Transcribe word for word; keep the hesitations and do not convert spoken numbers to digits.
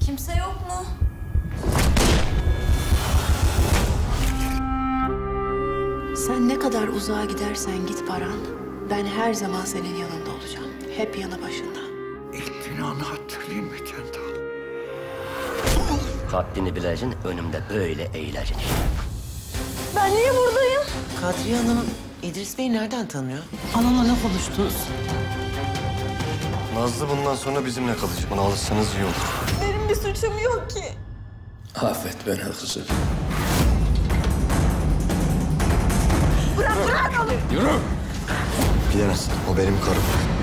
Kimse yok mu? Sen ne kadar uzağa gidersen git Baran, ben her zaman senin yanında olacağım. Hep yanı başında. İmtinanı hatırlayayım mı Kendal? Haddini bileceksin, önümde böyle eğileceksin işte. Ben niye buradayım? Kadriye Hanım İdris Bey'i nereden tanıyor? Anamla ne konuştunuz? Nazlı bundan sonra bizimle kalacak. Buna alışsanız iyi olur. Benim bir suçum yok ki. Affet beni kızım. Bırak, bırak onu! Yürü! Gidemezsin. O benim karım.